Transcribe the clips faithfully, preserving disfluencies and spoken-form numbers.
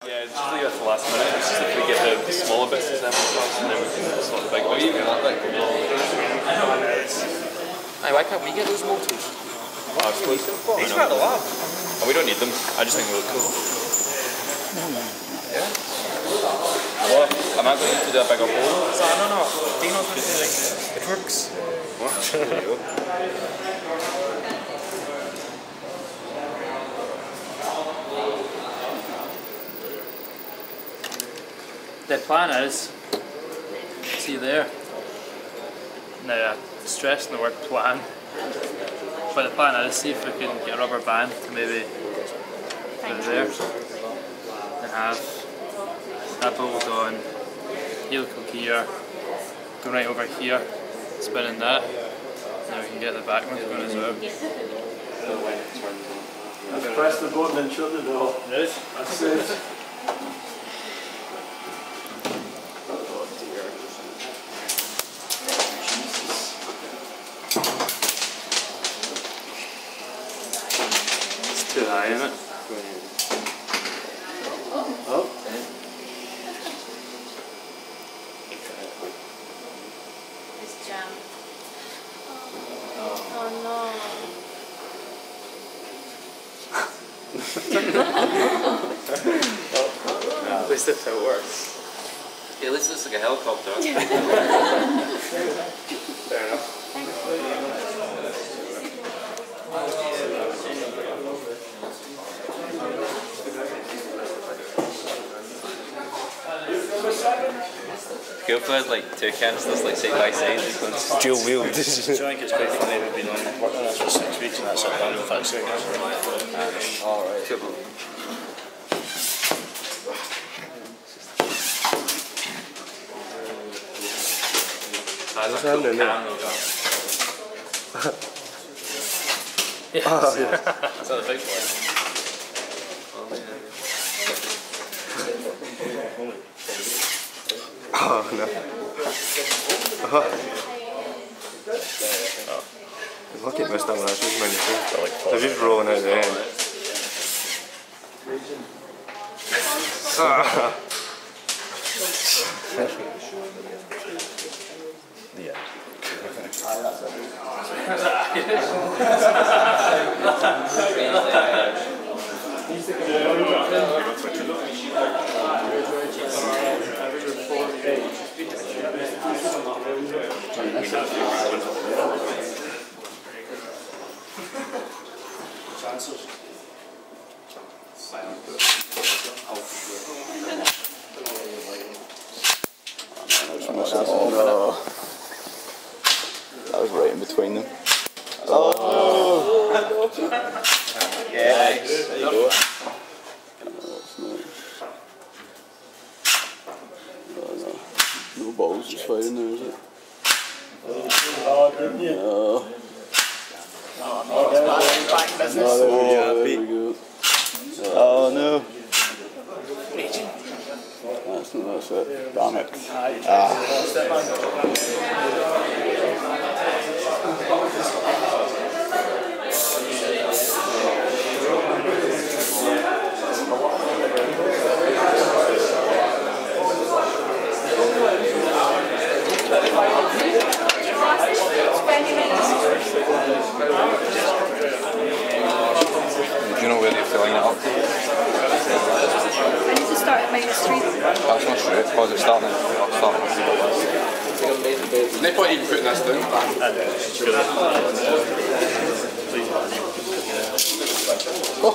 Yeah, just leave it for the last minute. It's just if we get the smaller bits of them across, and then we can sort the big ones. Oh, you get that big? Hey, why can't we get those motors? Oh, these are at the lab. Oh, we don't need them. I just think they look cool. Yeah. Well, I'm not going to do a bigger hole. So, no, no. Dino's going to do like, it works. What? There you go. The plan is, see there, now stressing the word plan, but the plan is see if we can get a rubber band to maybe put it there and have that bolt on, helical gear, go right over here, spinning that, and then we can get the back ones going as well. Let's press the button and shut the door. Right? That's it. Too high, isn't it? Oh. It's jam. Oh no. At least if it works. Yeah, at least it looks like a helicopter. Fair enough. Cool if we had like two canisters like side by side. Dual wheeled. So I think it's quite funny we've been on working on this for six weeks and that's it done in five seconds. Alright. Cool. What's happening there? Yes. Oh, yeah. That's not the big one. Oh no. Oh. Look at missed that one, that's just many things. They're just rolling out the end. Ah. Yeah. Oh, that was right in between them. Oh! Yeah, there you go. Oh, that's nice. Oh, no. No balls just fighting there, is it? Oh, didn't you? No. Oh, back business. Oh, there we go. Oh no. That's not that's it. Damn it. Ah. Do you know where they're filling it up? I need to start at minus three. That's not true, because it's starting at starting at zero. There's no point even putting this down. Oh.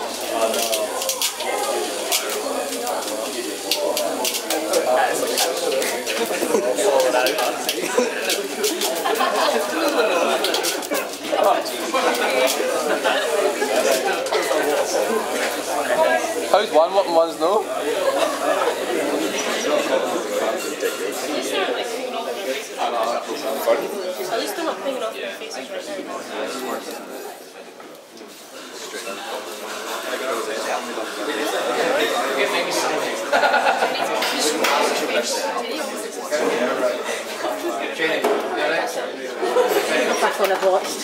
How's one, what and one's no? At least they're not pinging off their faces right now. That's one I've watched.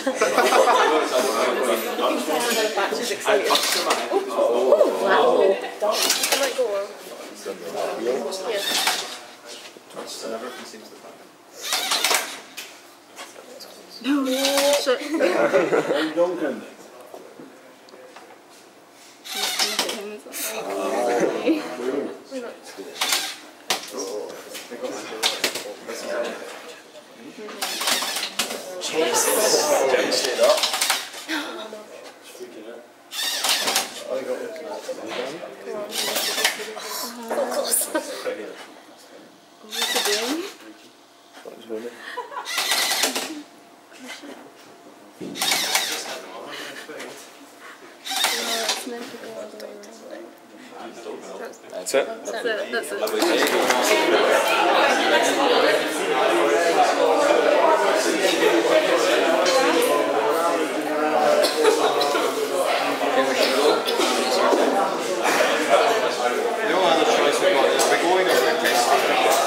Batch is excited. Oh, wow. I might go on. Everything seems to pack. No, shit. Are you Duncan? Jesus. Jim stayed up. That's it. That's it, that's it. The only other choice we've got is are we going or are we testing?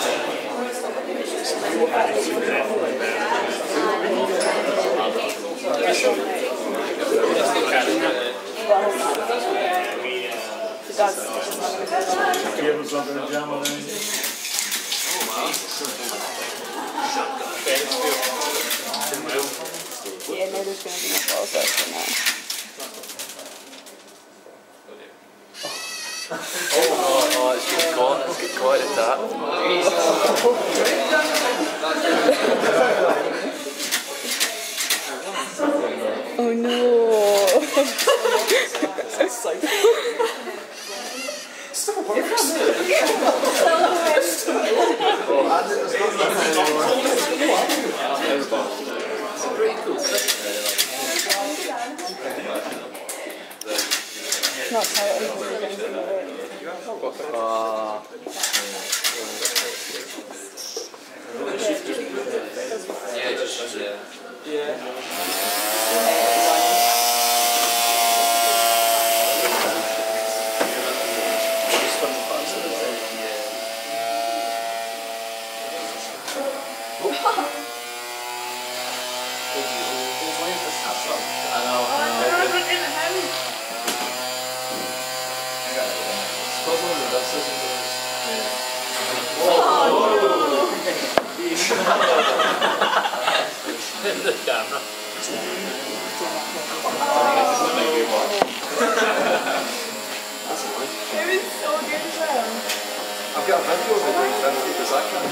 Give us something to jam on. Yeah, no, there's going to be no balls left for now. Oh, oh, it's good caught, it's good caught at that. Oh no! Not tight. Uh, yeah, just, yeah. Yeah. The camera. It was so good as well. I've got a video of it doing fifty, does that count?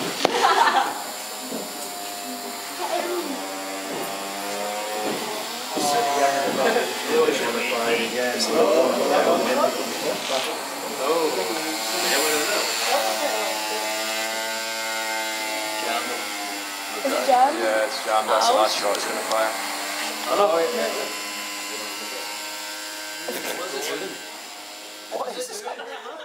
Is it jam? Yeah, it's jammed. That's the last shot it's going to fire. I know. What is this?